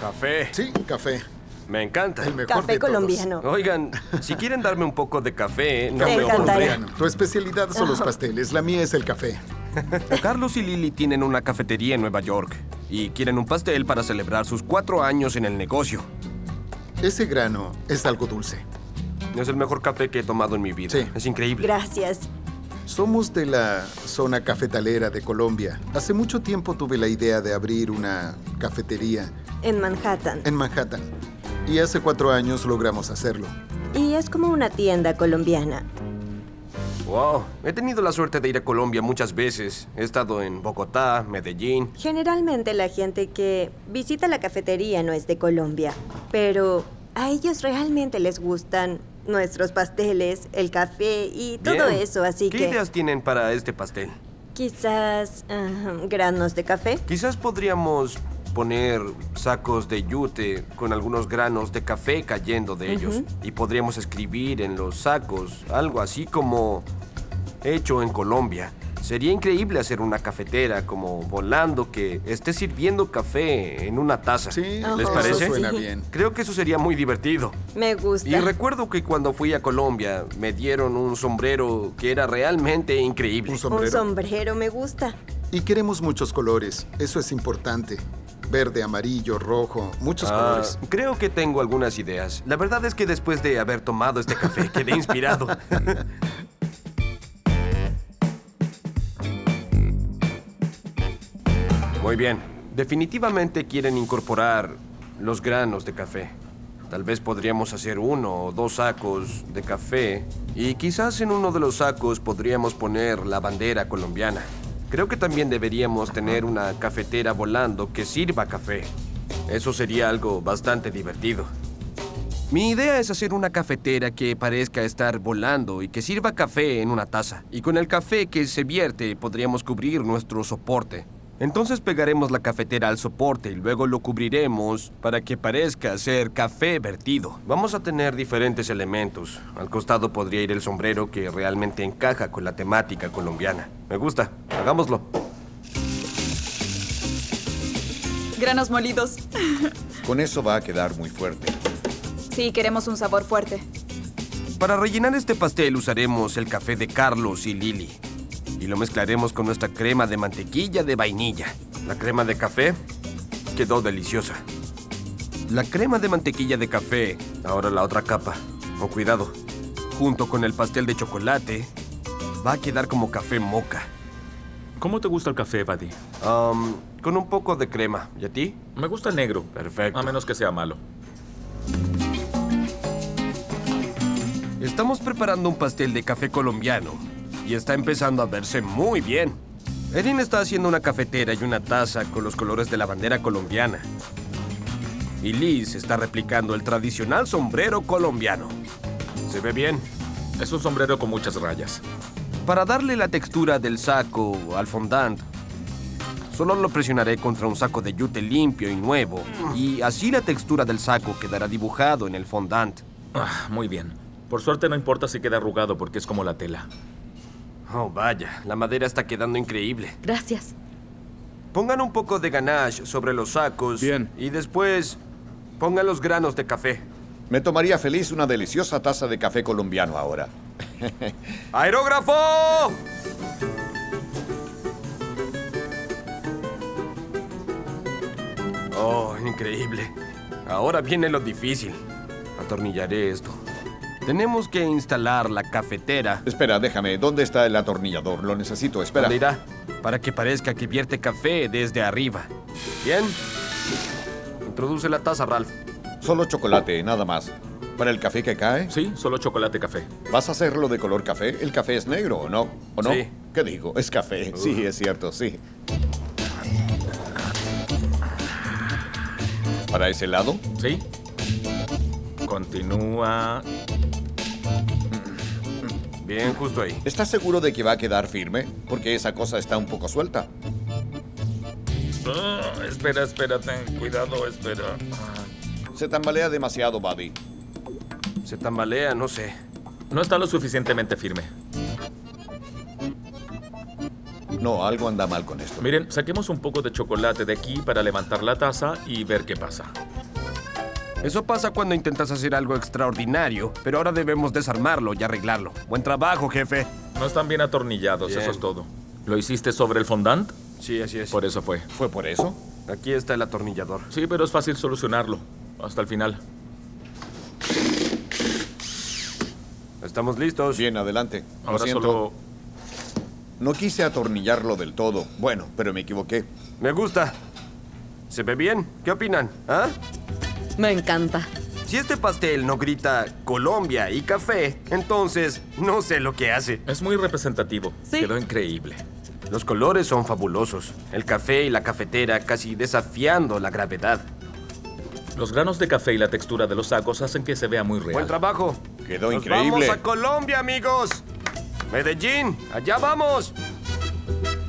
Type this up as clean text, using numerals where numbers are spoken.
Café. Sí, café. Me encanta. El mejor Café de todos. colombiano. Oigan, si quieren darme un poco de café, no Me veo encantaría. problema. Tu especialidad son los pasteles, la mía es el café. Carlos y Lily tienen una cafetería en Nueva York y quieren un pastel para celebrar sus 4 años en el negocio. Ese grano es algo dulce. Es el mejor café que he tomado en mi vida. Sí. Es increíble. Gracias. Somos de la zona cafetalera de Colombia. Hace mucho tiempo tuve la idea de abrir una cafetería En Manhattan. en Manhattan. Y hace 4 años logramos hacerlo. Y es como una tienda colombiana. Wow. He tenido la suerte de ir a Colombia muchas veces. He estado en Bogotá, Medellín. Generalmente la gente que visita la cafetería no es de Colombia, pero a ellos realmente les gustan nuestros pasteles, el café y todo Bien. eso, así ¿Qué que ideas tienen para este pastel? quizás granos de café. Quizás podríamos poner sacos de yute con algunos granos de café cayendo de ellos. Y podríamos escribir en los sacos algo así como hecho en Colombia. Sería increíble hacer una cafetera como volando que esté sirviendo café en una taza. Sí, ¿Les eso parece? suena Sí. bien. Creo que eso sería muy divertido. Me gusta. Y recuerdo que cuando fui a Colombia me dieron un sombrero que era realmente increíble. Un Un sombrero. sombrero me gusta. Y queremos muchos colores. Eso es importante. Verde, amarillo, rojo, muchos colores. Creo que tengo algunas ideas. La verdad es que después de haber tomado este café quedé inspirado. Muy bien. Definitivamente quieren incorporar los granos de café. Tal vez podríamos hacer 1 o 2 sacos de café y quizás en uno de los sacos podríamos poner la bandera colombiana. Creo que también deberíamos tener una cafetera volando que sirva café. Eso sería algo bastante divertido. Mi idea es hacer una cafetera que parezca estar volando y que sirva café en una taza. Y con el café que se vierte podríamos cubrir nuestro soporte. Entonces pegaremos la cafetera al soporte y luego lo cubriremos para que parezca ser café vertido. Vamos a tener diferentes elementos. Al costado podría ir el sombrero que realmente encaja con la temática colombiana. Me gusta. Hagámoslo. Granos molidos. Con eso va a quedar muy fuerte. Sí, queremos un sabor fuerte. Para rellenar este pastel usaremos el café de Carlos y Lily. Y lo mezclaremos con nuestra crema de mantequilla de vainilla. La crema de café quedó deliciosa. La crema de mantequilla de café, ahora la otra capa. Con cuidado. Junto con el pastel de chocolate, va a quedar como café moca. ¿Cómo te gusta el café, Buddy? Con un poco de crema. ¿Y a ti? Me gusta negro. Perfecto. A menos que sea malo. Estamos preparando un pastel de café colombiano y está empezando a verse muy bien. Erin está haciendo una cafetera y una taza con los colores de la bandera colombiana. Y Liz está replicando el tradicional sombrero colombiano. ¿Se ve bien? Es un sombrero con muchas rayas. Para darle la textura del saco al fondant, solo lo presionaré contra un saco de yute limpio y nuevo. Y así la textura del saco quedará dibujado en el fondant. Muy bien. Por suerte no importa si queda arrugado porque es como la tela. Oh, vaya, la madera está quedando increíble. Gracias. Pongan un poco de ganache sobre los sacos. Bien. Y después pongan los granos de café. Me tomaría feliz una deliciosa taza de café colombiano ahora. ¡Aerógrafo! Oh, increíble. Ahora viene lo difícil. Atornillaré esto. Tenemos que instalar la cafetera. Espera, déjame. ¿Dónde está el atornillador? Lo necesito. Espera. ¿Dónde irá? Para que parezca que vierte café desde arriba. ¿Bien? Introduce la taza, Ralph. Solo chocolate, nada más. ¿Para el café que cae? Sí, solo chocolate café. ¿Vas a hacerlo de color café? ¿El café es negro o no? ¿O no? Sí. ¿Qué digo? Es café. Sí, es cierto, sí. ¿Para ese lado? ¿Sí? Continúa. Bien, justo ahí. ¿Estás seguro de que va a quedar firme? Porque esa cosa está un poco suelta. Espera, ten cuidado, espera. Se tambalea demasiado, Buddy. Se tambalea, no sé. No está lo suficientemente firme. No, algo anda mal con esto. Miren, saquemos un poco de chocolate de aquí para levantar la taza y ver qué pasa. Eso pasa cuando intentas hacer algo extraordinario, pero ahora debemos desarmarlo y arreglarlo. Buen trabajo, jefe. No están bien atornillados, Bien. eso es todo. ¿Lo hiciste sobre el fondant? Sí, así es. Por eso fue. ¿Fue por eso? Aquí está el atornillador. Sí, pero es fácil solucionarlo. Hasta el final. Estamos listos. Bien, adelante. Lo Ahora siento. solo... No quise atornillarlo del todo. Bueno, pero me equivoqué. Me gusta. ¿Se ve bien? ¿Qué opinan? ¿Ah? Me encanta. Si este pastel no grita Colombia y café, entonces no sé lo que hace. Es muy representativo. Sí. Quedó increíble. Los colores son fabulosos. El café y la cafetera casi desafiando la gravedad. Los granos de café y la textura de los sacos hacen que se vea muy real. Buen trabajo. Quedó Nos increíble. vamos a Colombia, amigos. Medellín, allá vamos.